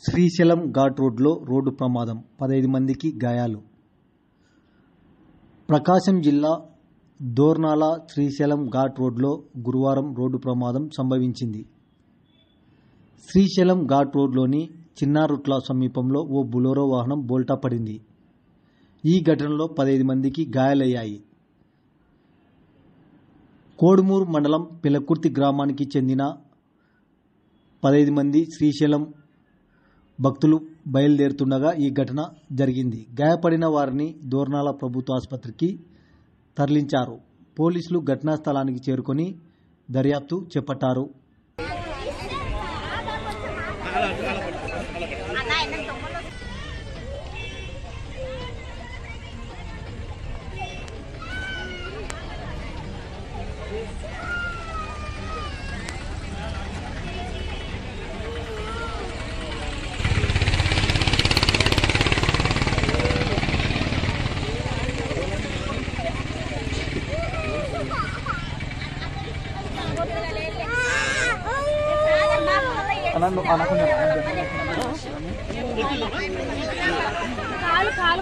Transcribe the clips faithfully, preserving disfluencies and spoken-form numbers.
శ్రీశైలం ఘాట్ రోడ్లో రోడ్డు ప్రమాదం, పదహైదు మందికి గాయాలు. ప్రకాశం జిల్లా దోర్నాల శ్రీశైలం ఘాట్ రోడ్లో గురువారం రోడ్డు ప్రమాదం సంభవించింది. శ్రీశైలం ఘాట్ రోడ్లోని చిన్నారుట్ల సమీపంలో ఓ బొలెరో వాహనం బోల్తా పడింది. ఈ ఘటనలో పదహైదు మందికి గాయాలయ్యాయి. కోడుమూరు మండలం పిలకుర్తి గ్రామానికి చెందిన పదహైదు మంది శ్రీశైలం భక్తులు బయలుదేరుతుండగా ఈ ఘటన జరిగింది. గాయపడిన వారిని దోర్నాల ప్రభుత్వ ఆసుపత్రికి తరలించారు. పోలీసులు ఘటనా స్థలానికి చేరుకొని దర్యాప్తు చేపట్టారు. కాలు కాలు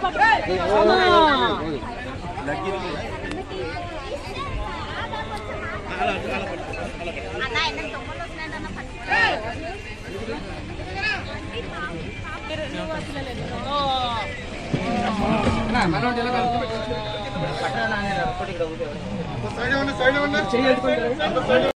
సైడ్ ఉన్న సైడ్ ఉన్న